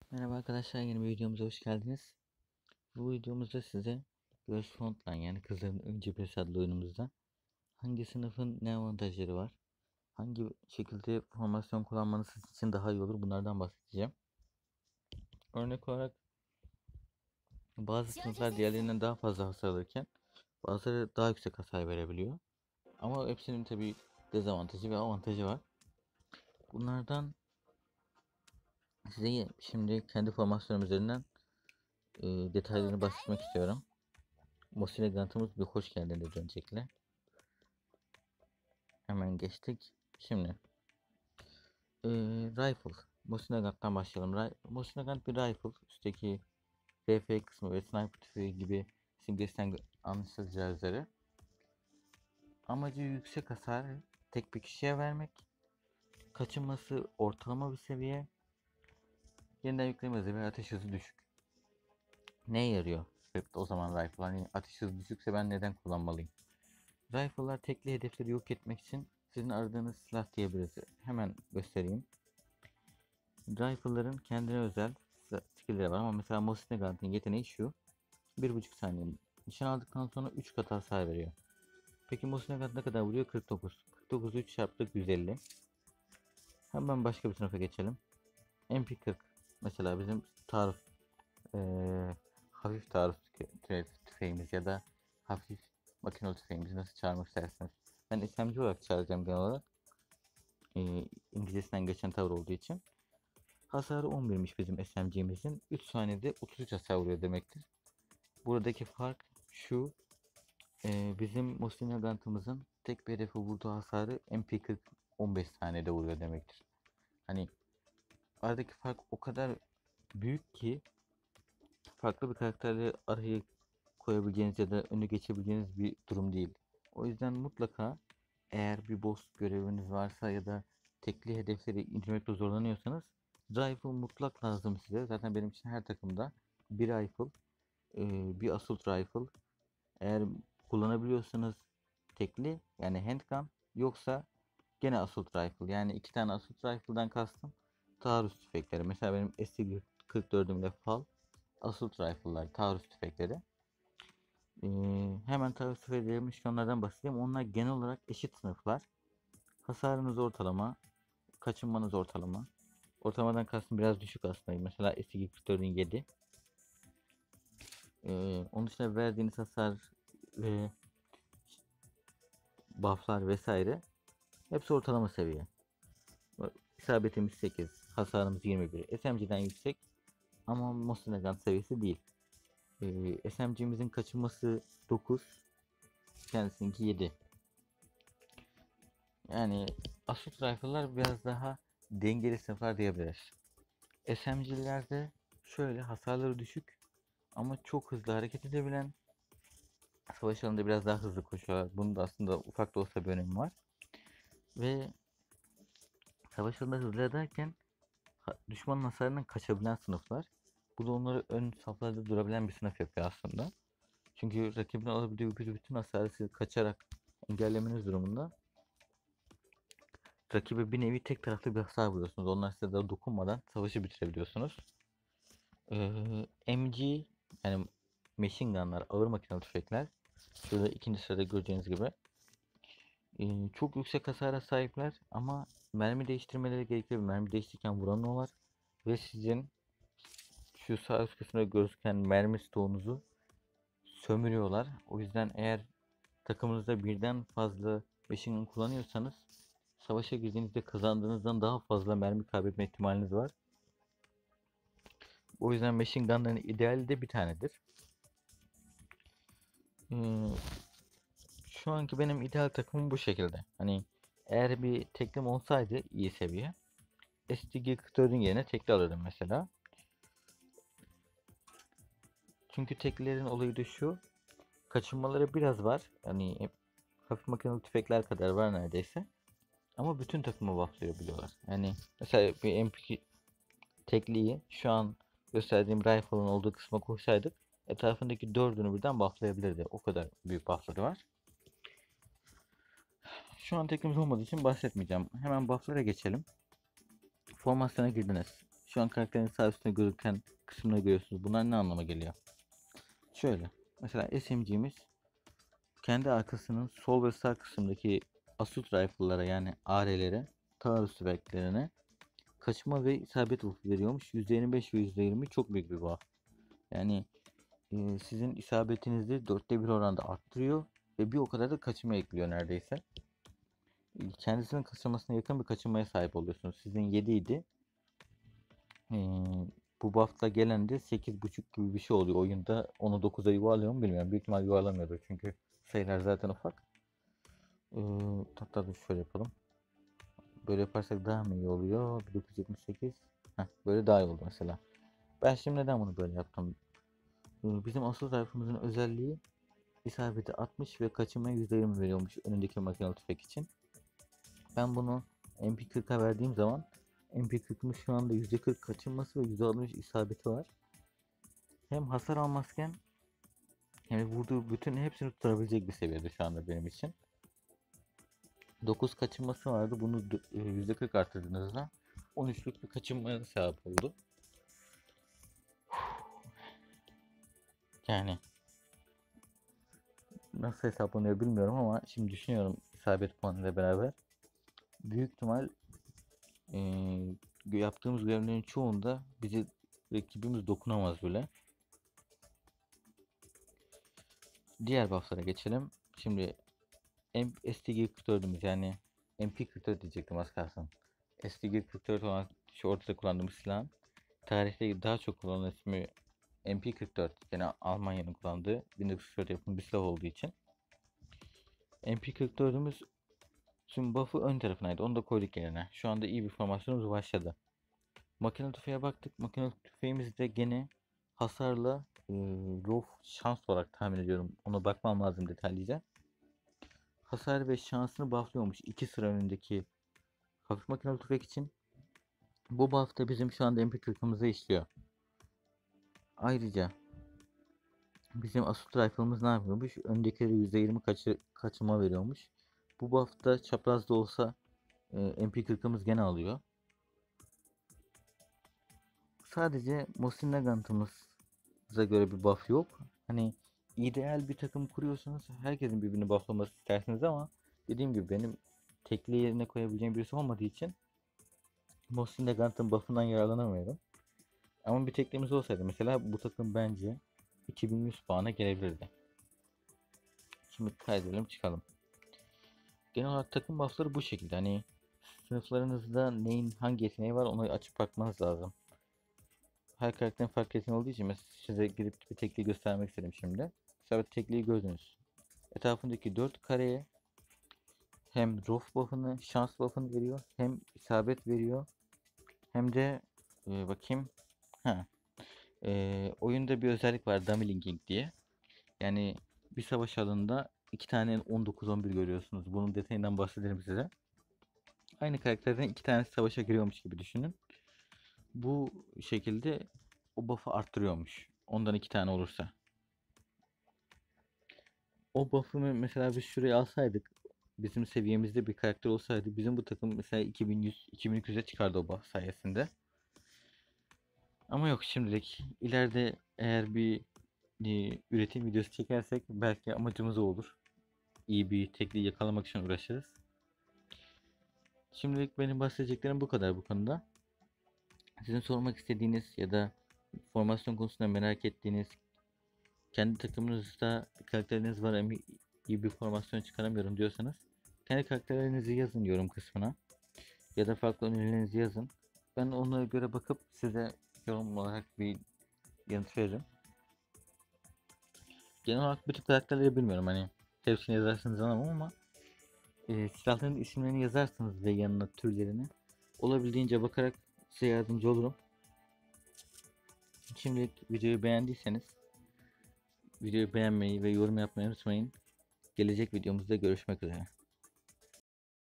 Merhaba arkadaşlar, yeni bir videomuza hoş geldiniz. Bu videomuzda size Girls Frontline yani Kızların Ön Cephesi adlı oyunumuzda hangi sınıfın ne avantajları var, hangi şekilde formasyon kullanmanız sizin için daha iyi olur, bunlardan bahsedeceğim. Örnek olarak bazı sınıflar diğerlerinden daha fazla hasar alırken bazıları daha yüksek hasar verebiliyor. Ama hepsinin tabii dezavantajı ve avantajı var. Bunlardan size şimdi kendi formasyonum üzerinden detaylarını bahsetmek istiyorum. Mosile Grant'ımız bir hoş geldin dedi öncelikle. Hemen geçtik. Şimdi rifle. Mosinagant'tan başlayalım. Mosinagant bir rifle. Üstteki RF kısmı ve sniper tüfeği gibi simgesinden anlaşılacağı üzere. Amacı yüksek hasar tek bir kişiye vermek. Kaçınması ortalama bir seviye. Yeniden yükleme hızı ve ateş hızı düşük. Neye yarıyor? O zaman rifle. Hani ateş hızı düşükse ben neden kullanmalıyım? Rifle'lar tekli hedefleri yok etmek için sizin aradığınız silah diyebiliriz. Hemen göstereyim. Rifle'ların kendine özel skill'leri var ama mesela Mosin Nagant'ın yeteneği şu. 1,5 saniye nişan aldıktan sonra 3 kat hasar veriyor. Peki Mosin Nagant ne kadar vuruyor? 49. 49'u 3 çarptık 150. Hemen başka bir sınıfa geçelim. MP40. Mesela bizim taarruz hafif taarruz tüfeğimiz ya da hafif makinalı tüfeğimizi nasıl çağırmak isterseniz. Ben SMG olarak çağıracağım genel olarak. İngilizcesinden geçen tavır olduğu için. Hasarı 11'miş bizim SMG'mizin. 3 saniyede 33 hasar vuruyor demektir. Buradaki fark şu. Bizim Mosin Nagant'ımızın tek bir hedefe vurduğu hasarı MP40 15 saniyede vuruyor demektir. Hani aradaki fark o kadar büyük ki farklı bir karakterle araya koyabileceğiniz ya da önü geçebileceğiniz bir durum değil. O yüzden mutlaka eğer bir boss göreviniz varsa ya da tekli hedefleri indirmekte zorlanıyorsanız rifle mutlak lazım size. Zaten benim için her takımda bir rifle, bir assault rifle. Eğer kullanabiliyorsanız tekli yani handgun, yoksa gene assault rifle. Yani iki tane assault rifle'dan kastım taarruz tüfekleri. Mesela benim ST-44'ümle FAL assault rifle'lar, taarruz tüfekleri. Hemen taarruz tüfeği demişken onlardan bahsedeyim. Onlar genel olarak eşit sınıflar. Hasarınız ortalama, kaçınmanız ortalama. Ortalamadan kastım biraz düşük aslında. Mesela ST-44'ün 7. Onun dışında verdiğiniz hasar ve bufflar vesaire hepsi ortalama seviye. İsabetimiz 8, hasarımız 21. SMG'den yüksek ama Mosin seviyesi değil. SMG'mizin kaçınması 9, kendisininki 7. Yani Assault Rifle'lar biraz daha dengeli sınıflar diyebiliriz. SMG'lerde şöyle hasarları düşük ama çok hızlı hareket edebilen, savaş alanında biraz daha hızlı koşuyorlar. Bunun da aslında ufak da olsa bir önemi var. Ve savaş alanında hızlı ederken düşmanın hasarından kaçabilen sınıflar. Bu da onları ön saflarda durabilen bir sınıf yapıyor aslında. Çünkü rakibin alabildiği bütün hasarı siz kaçarak engellemeniz durumunda rakibe bir nevi tek taraflı bir hasar vuruyorsunuz. Onlar size de dokunmadan savaşı bitirebiliyorsunuz. MG yani machine gunlar, ağır makinalı tüfekler. Şurada ikinci sırada göreceğiniz gibi. Çok yüksek hasara sahipler ama mermi değiştirmeleri gerekiyor. Mermi değiştirirken vuramıyorlar. Ve sizin şu sağ üst kısmında gözüken mermi stoğunuzu sömürüyorlar. O yüzden eğer takımınızda birden fazla machine gun kullanıyorsanız savaşa girdiğinizde kazandığınızdan daha fazla mermi kaybetme ihtimaliniz var. O yüzden machine gun'ların ideali de bir tanedir. Ee, Şu anki benim ideal takımım bu şekilde. Hani eğer bir teklim olsaydı iyi seviye STG-44'ün yerine tekli alırdım mesela. Çünkü teklilerin olayı da şu. Kaçınmaları biraz var. Hani hafif makinalı tüfekler kadar var neredeyse. Ama bütün takımı bufflayabiliyorlar. Yani mesela bir MP tekliyi şu an gösterdiğim rifle'ın olduğu kısma koysaydık etrafındaki dördünü birden bufflayabilirdi. O kadar büyük buffları var. Şu an teklimiz olmadığı için bahsetmeyeceğim. Hemen buff'lara geçelim. Formasyona girdiniz. Şu an karakterin sağ üstünde gözüken kısımları görüyorsunuz. Bunlar ne anlama geliyor? Şöyle. Mesela SMG'miz kendi arkasının sol ve sağ kısımdaki assault rifle'lara yani AR'lere, taarruz tüfeklerine kaçma ve isabet vurusu veriyormuş. %25 ve %20 çok büyük bir buff. Yani sizin isabetinizi 1/4 oranda arttırıyor ve bir o kadar da kaçma ekliyor neredeyse. Kendisinin kaçırmasına yakın bir kaçınmaya sahip oluyorsunuz. Sizin 7 idi. Bu buff'ta gelen de 8,5 gibi bir şey oluyor. Oyunda onu 9'a yuvarlıyor mu bilmiyorum. Büyük ihtimal yuvarlamıyordur çünkü sayılar zaten ufak. Hatta da şöyle yapalım. Böyle yaparsak daha mı iyi oluyor? 1978. Heh, böyle daha iyi oldu mesela. Ben şimdi neden bunu böyle yaptım? Bizim asıl tarafımızın özelliği isabeti 60 ve kaçınmaya %20 veriyormuş önündeki makinalı tüfek için. Ben bunu MP40'a verdiğim zaman MP40'ın şu anda %40 kaçınması ve %60 isabeti var. Hem hasar almazken yani vurduğu bütün hepsini tutturabilecek bir seviyede şu anda benim için. 9 kaçınması vardı. Bunu %40 arttırdığınızda 13'lük bir kaçınmaya sebep oldu. Yani nasıl hesaplanıyor bilmiyorum ama şimdi düşünüyorum isabet puanıyla beraber. Büyük ihtimal yaptığımız görevlerin çoğunda bizi rakibimiz dokunamaz bile. Diğer buff'lara geçelim. Şimdi STG-44'ümüz yani MP44 diyecektim az kalsın. STG-44 olan şu ortada kullandığımız silahın tarihte daha çok kullanılan ismi MP44. Yani Almanya'nın kullandığı 1944 yapımı bir silah olduğu için. MP44'ümüz tüm buff'ı ön tarafındaydı. Onu da koyduk yerine. Şu anda iyi bir formasyonumuz başladı. Makinalı tüfeğe baktık. Makinalı tüfeğimiz de gene hasarla low şans olarak tahmin ediyorum. Ona bakmam lazım detaylıca. Hasar ve şansını bufflıyormuş. 2 sıra önündeki hafif makinalı tüfek için. Bu buff da bizim şu anda MP40'ımıza işliyor. Ayrıca bizim Assault Rifle'ımız ne yapıyormuş? Öndekileri %20 kaçırma veriyormuş. Bu buff da çapraz da olsa MP40'ımız gene alıyor. Sadece Mosin Nagant'ımıza göre bir buff yok. Hani ideal bir takım kuruyorsanız herkesin birbirini bufflaması istersiniz ama dediğim gibi benim tekli yerine koyabileceğim birisi olmadığı için Mosin Nagant'ın buff'ından yararlanamıyorum. Ama bir teklimiz olsaydı mesela bu takım bence 2100 puana gelebilirdi. Şimdi kaydedelim çıkalım. Genel olarak takım buff'ları bu şekilde. Hani sınıflarınızda neyin hangi yeteneği var onu açıp bakmanız lazım. Her karakterin farklı yeteneği olduğu için mesela size gidip bir tekliği göstermek istedim şimdi. Mesela tekliği gördünüz. Etrafındaki 4 kareye hem rof buff'ını, şans buff'ını veriyor, hem isabet veriyor, hem de bakayım. Ha, oyunda bir özellik var, dummy linking diye. Yani bir savaş alanında iki tane 19-11 görüyorsunuz. Bunun detayından bahsedelim size. Aynı karakterden iki tanesi savaşa giriyormuş gibi düşünün. Bu şekilde o buff'ı arttırıyormuş. Ondan iki tane olursa. O buff'ı mesela biz şuraya alsaydık, bizim seviyemizde bir karakter olsaydı bizim bu takım mesela 2100 2200'e çıkardı o buff sayesinde. Ama yok şimdilik. İleride eğer bir üretim videosu çekersek belki amacımız o olur. İyi bir tekliği yakalamak için uğraşırız. Şimdilik benim bahsedeceklerim bu kadar bu konuda. Sizin sormak istediğiniz ya da formasyon konusunda merak ettiğiniz, kendi takımınızda bir karakteriniz var ama iyi bir formasyon çıkaramıyorum diyorsanız kendi karakterlerinizi yazın yorum kısmına ya da farklı önerilerinizi yazın. Ben onlara göre bakıp size yorum olarak bir yanıt veririm. Genel olarak bütün karakterleri bilmiyorum hani hepsini yazarsınız anlamam ama silahların isimlerini yazarsınız ve yanına türlerini olabildiğince bakarak size yardımcı olurum. Şimdilik videoyu beğendiyseniz videoyu beğenmeyi ve yorum yapmayı unutmayın. Gelecek videomuzda görüşmek üzere.